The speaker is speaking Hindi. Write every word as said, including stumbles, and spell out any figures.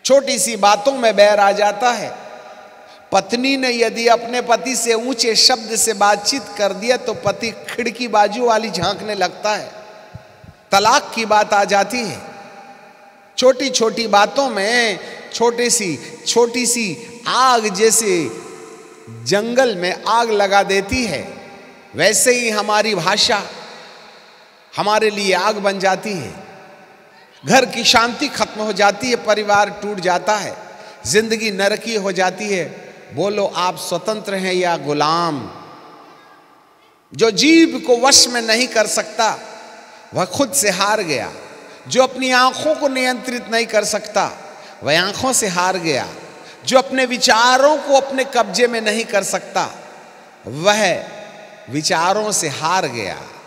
छोटी सी बातों में बैर आ जाता है। पत्नी ने यदि अपने पति से ऊंचे शब्द से बातचीत कर दिया तो पति खिड़की बाजू वाली झांकने लगता है, तलाक की बात आ जाती है। छोटी छोटी बातों में छोटी सी छोटी सी आग जैसे जंगल में आग लगा देती है, वैसे ही हमारी भाषा हमारे लिए आग बन जाती है। घर की शांति खत्म हो जाती है, परिवार टूट जाता है, जिंदगी नरकी हो जाती है। बोलो आप स्वतंत्र हैं या गुलाम? जो जीभ को वश में नहीं कर सकता वह खुद से हार गया। जो अपनी आंखों को नियंत्रित नहीं कर सकता वह आंखों से हार गया। जो अपने विचारों को अपने कब्जे में नहीं कर सकता वह विचारों से हार गया।